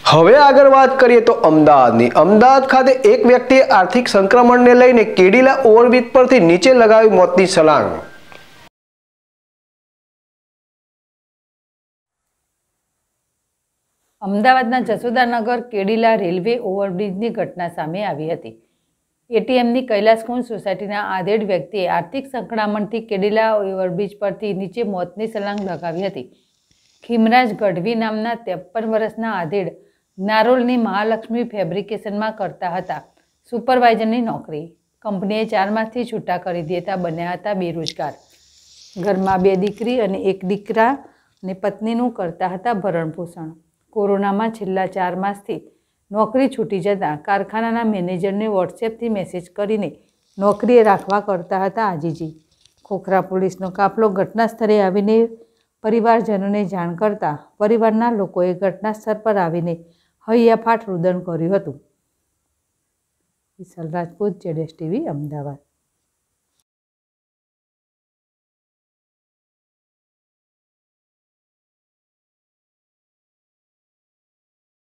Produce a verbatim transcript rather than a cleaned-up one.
હવે આગળ વાત કરીએ તો અમદાવાદની અમદાવાદ ખાતે એક વ્યક્તિએ આર્થિક સંક્રમણને લઈને કેડીલા ઓવરબ્રિજ પરથી નીચે લગાવી મોતની છલાંગ। અમદાવાદના જસોદાનગર કેડીલા રેલવે ઓવરબ્રિજની ઘટના સામે આવી હતી। એટીએમની કૈલાસકુંજ સોસાયટીના આધેડ વ્યક્તિએ આર્થિક સંકળામણથી કેડીલા ઓવરબ્રિજ પરથી નીચે મોતની છલાંગ લગાવી હતી। ખીમરાજ ગઢવી નામના ત્રેપન વર્ષના આધેડ નારોલની મહાલક્ષ્મી ફેબ્રિકેશનમાં કરતા હતા સુપરવાઇઝરની નોકરી। કંપનીએ ચાર માસથી છૂટા કરી દેતા બન્યા હતા બેરોજગાર। ઘરમાં બે દીકરી અને એક દીકરા અને પત્નીનું કરતા હતા ભરણપોષણ। કોરોનામાં છેલ્લા ચાર માસથી નોકરી છૂટી જતાં કારખાનાના મેનેજરને વોટ્સએપથી મેસેજ કરીને નોકરીએ રાખવા કરતા હતા આજીજી। ખોખરા પોલીસનો કાફલો ઘટના સ્થળે આવીને પરિવારજનોને જાણ કરતા પરિવારના લોકોએ ઘટના સ્થળ પર આવીને હૈયાફાટ રુદન કર્યું હતું। વિશાલ રાજપૂત, જેડેશ ટીવી, અમદાવાદ।